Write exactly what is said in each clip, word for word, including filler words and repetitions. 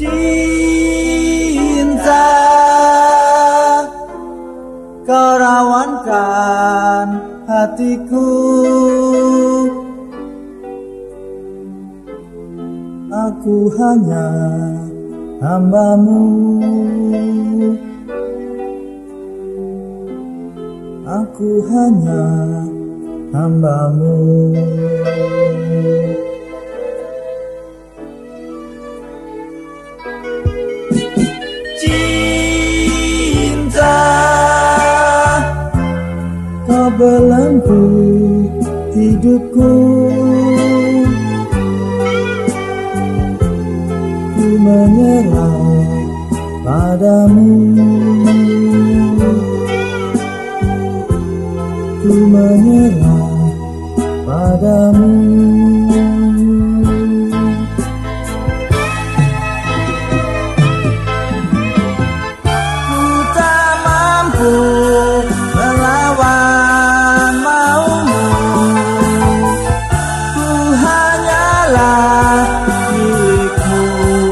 Cinta, kau rawankan hatiku. Aku hanya hambamu. Aku hanya hambamu. Cinta, kau belenggu hidupku. Ku menyerah padamu. Ku menyerah padamu. Ku tak mampu melawan maumu. Ku hanyalah milikmu.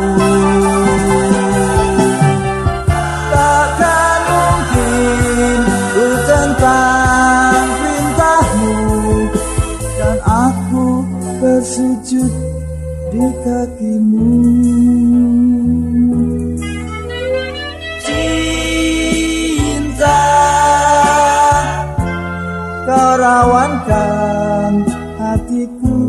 Takkan mungkin ku tentang dan aku bersujud di kakimu. Cinta, kau rawankan hatiku.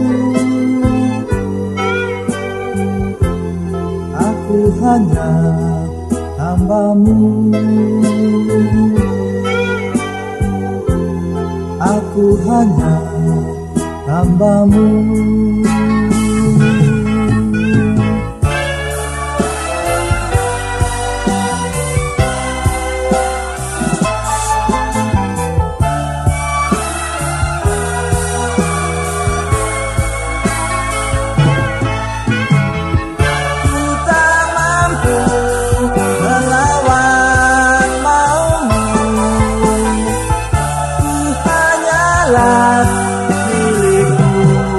Aku hanya hambamu. Aku hanya hambamu. Ku tak mampu melawan maumu. Ku hanyalah milikmu.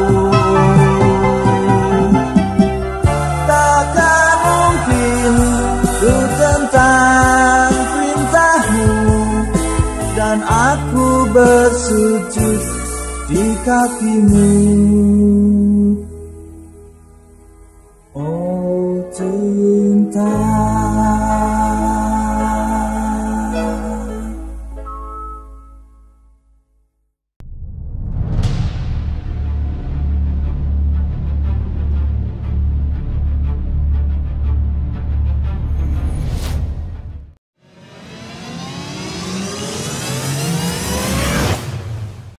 Takkan mungkin ku tentang perintahmu dan aku bersujud di kakimu. Oh cinta,